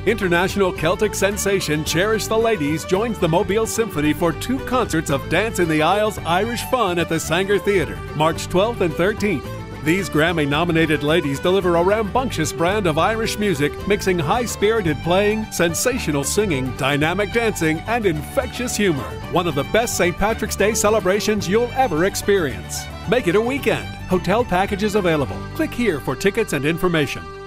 International Celtic sensation Cherish the Ladies joins the Mobile Symphony for 2 concerts of Dance in the Aisles Irish fun at the Sanger Theatre, March 12th and 13th. These Grammy-nominated ladies deliver a rambunctious brand of Irish music, mixing high-spirited playing, sensational singing, dynamic dancing, and infectious humor. One of the best St. Patrick's Day celebrations you'll ever experience. Make it a weekend. Hotel packages available. Click here for tickets and information.